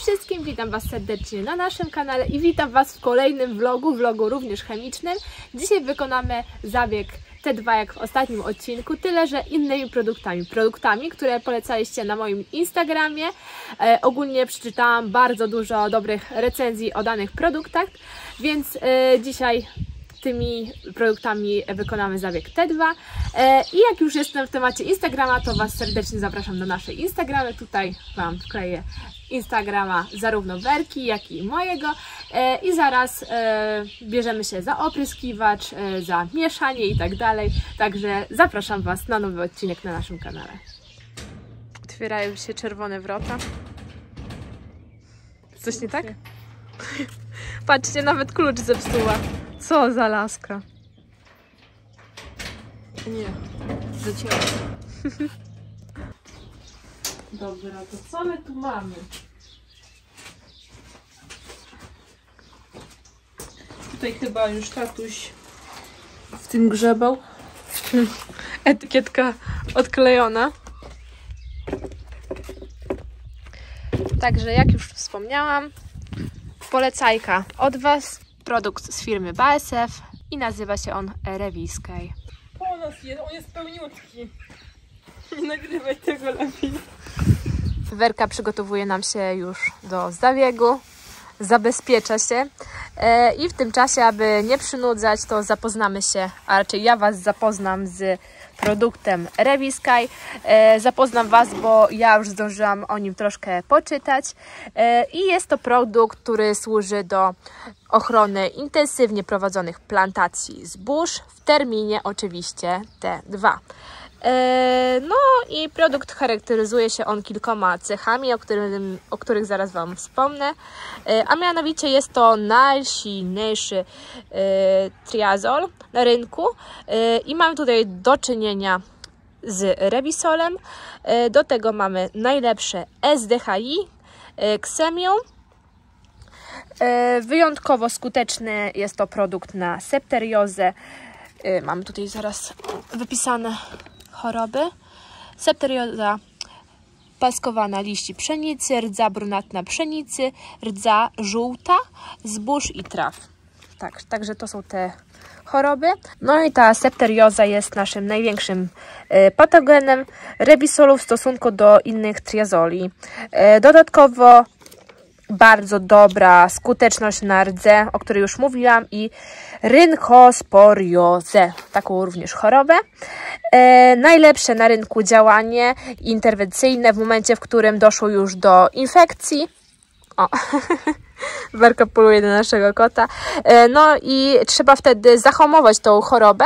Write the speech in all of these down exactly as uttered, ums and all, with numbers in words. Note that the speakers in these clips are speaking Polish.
wszystkim, witam Was serdecznie na naszym kanale i witam Was w kolejnym vlogu, vlogu również chemicznym. Dzisiaj wykonamy zabieg T dwa jak w ostatnim odcinku, tyle że innymi produktami. Produktami, które polecaliście na moim Instagramie. E, ogólnie przeczytałam bardzo dużo dobrych recenzji o danych produktach, więc e, dzisiaj tymi produktami wykonamy zabieg T dwa. E, I jak już jestem w temacie Instagrama, to Was serdecznie zapraszam do naszej Instagramy. Tutaj Wam wkleję Instagrama zarówno Werki, jak i mojego. E, I zaraz e, bierzemy się za opryskiwacz, e, za mieszanie i tak dalej. Także zapraszam Was na nowy odcinek na naszym kanale. Otwierają się czerwone wrota. Coś nie tak? Patrzcie, nawet klucz zepsuła. Co za laska. Nie, zacięłam. Dobra, to co my tu mamy? Tutaj chyba już tatuś w tym grzebał. Etykietka odklejona. Także jak już wspomniałam, polecajka od Was. Produkt z firmy B A S F i nazywa się on Reviskai. O nas jest, on jest pełniutki. Nie nagrywaj tego lepiej. Werka przygotowuje nam się już do zabiegu, zabezpiecza się e, i w tym czasie, aby nie przynudzać, to zapoznamy się, a raczej ja Was zapoznam z produktem Reviskai. E, zapoznam Was, bo ja już zdążyłam o nim troszkę poczytać e, i jest to produkt, który służy do ochrony intensywnie prowadzonych plantacji zbóż w terminie oczywiście T dwa. E, no i produkt charakteryzuje się on kilkoma cechami, o, którym, o których zaraz Wam wspomnę, e, a mianowicie jest to najsilniejszy e, triazol na rynku e, i mamy tutaj do czynienia z Revisolem. E, do tego mamy najlepsze S D H I, e, Xemium. E, wyjątkowo skuteczny jest to produkt na septeriozę. E, mamy tutaj zaraz wypisane choroby. Septerioza paskowana liści pszenicy, rdza brunatna pszenicy, rdza żółta, zbóż i traw. Tak, także to są te choroby. No i ta septerioza jest naszym największym e, patogenem Revisolu w stosunku do innych triazoli. E, dodatkowo bardzo dobra skuteczność na rdzę, o której już mówiłam, i rynchosporiozę, taką również chorobę. E, najlepsze na rynku działanie interwencyjne w momencie, w którym doszło już do infekcji. O, Werka poluje na naszego kota. E, no i trzeba wtedy zahamować tą chorobę.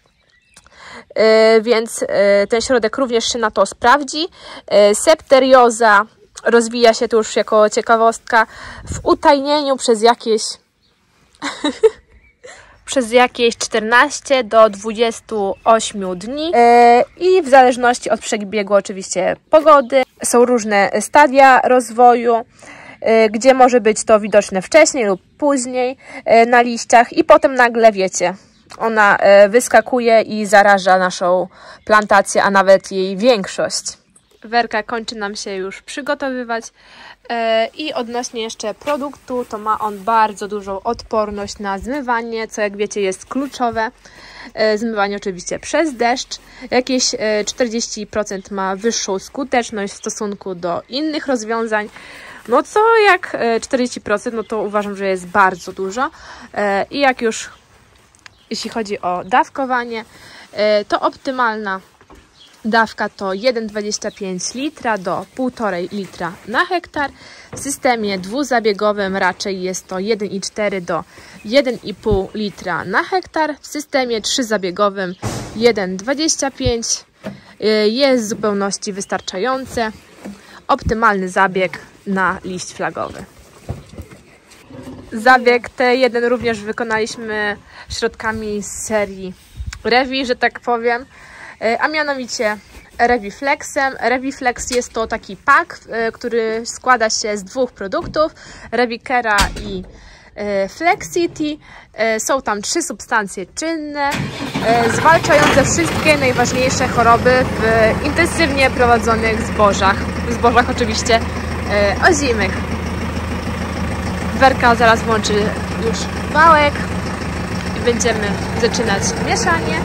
E, więc e, ten środek również się na to sprawdzi. E, septerioza rozwija się tu już jako ciekawostka w utajnieniu przez jakieś przez jakieś czternaście do dwudziestu ośmiu dni yy, i w zależności od przebiegu oczywiście pogody są różne stadia rozwoju, yy, gdzie może być to widoczne wcześniej lub później yy, na liściach i potem nagle, wiecie, ona yy, wyskakuje i zaraża naszą plantację, a nawet jej większość. Werka kończy nam się już przygotowywać e, i odnośnie jeszcze produktu, to ma on bardzo dużą odporność na zmywanie, co jak wiecie jest kluczowe. E, zmywanie oczywiście przez deszcz. Jakieś e, czterdzieści procent ma wyższą skuteczność w stosunku do innych rozwiązań. No co jak e, czterdzieści procent, no to uważam, że jest bardzo dużo. E, I jak już jeśli chodzi o dawkowanie, e, to optymalna dawka to jeden przecinek dwadzieścia pięć litra do półtorej litra na hektar. W systemie dwuzabiegowym raczej jest to jeden przecinek cztery do jeden i pół litra na hektar. W systemie trzyzabiegowym jeden przecinek dwadzieścia pięć. Jest w zupełności wystarczające. Optymalny zabieg na liść flagowy. Zabieg T jeden również wykonaliśmy środkami z serii Revi, że tak powiem. A mianowicie Reviflexem. Reviflex jest to taki pak, który składa się z dwóch produktów, Revikera i Flexity. Są tam trzy substancje czynne, zwalczające wszystkie najważniejsze choroby w intensywnie prowadzonych zbożach. W zbożach oczywiście ozimych. Werka zaraz włączy już wałek i będziemy zaczynać mieszanie.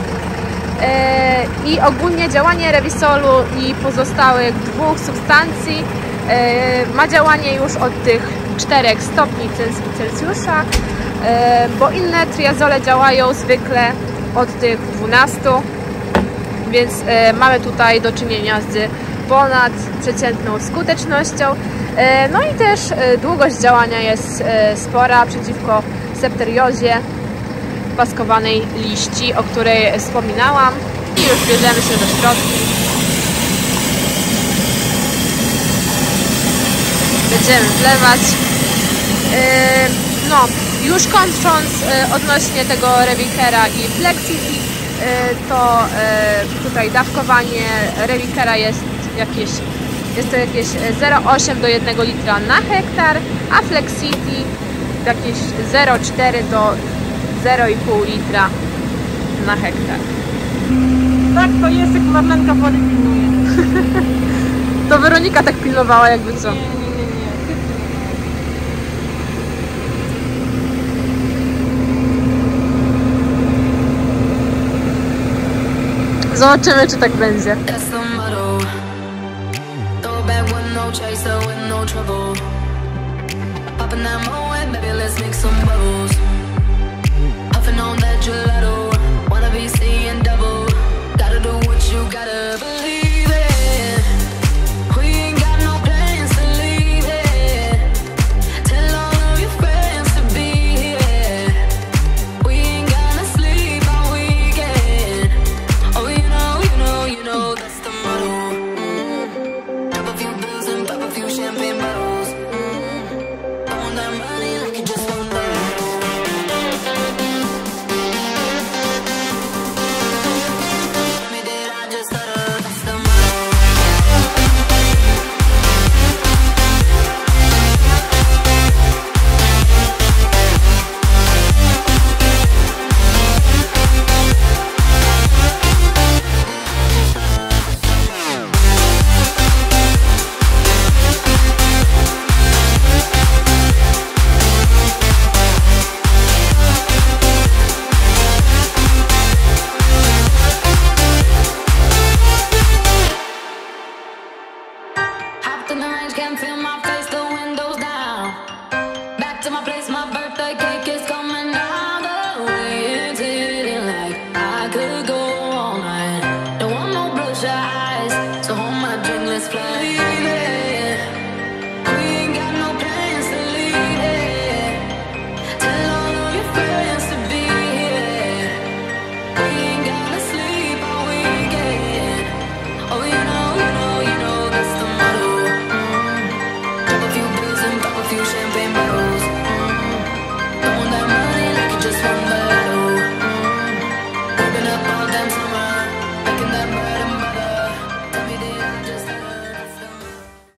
I ogólnie działanie Revisolu i pozostałych dwóch substancji ma działanie już od tych czterech stopni Celsjusza, bo inne triazole działają zwykle od tych dwunastu, więc mamy tutaj do czynienia z ponadprzeciętną skutecznością. No i też długość działania jest spora przeciwko septeriozie paskowanej liści, o której wspominałam. I już bierzemy się do środki. Będziemy wlewać. No, już kończąc odnośnie tego Revicera i Flexity, to tutaj dawkowanie Revicera jest jakieś jest to jakieś zero przecinek osiem do jednego litra na hektar, a Flexity jakieś zero przecinek cztery do zero przecinek pięć litra na hektar. Tak to jest, jak Marlenka wody pilnuje. To Weronika tak pilnowała, jakby co. Nie, nie, nie, nie. Zobaczymy, czy tak będzie. Popping that moe and baby, let's make some bubbles. Puffing on that gelato.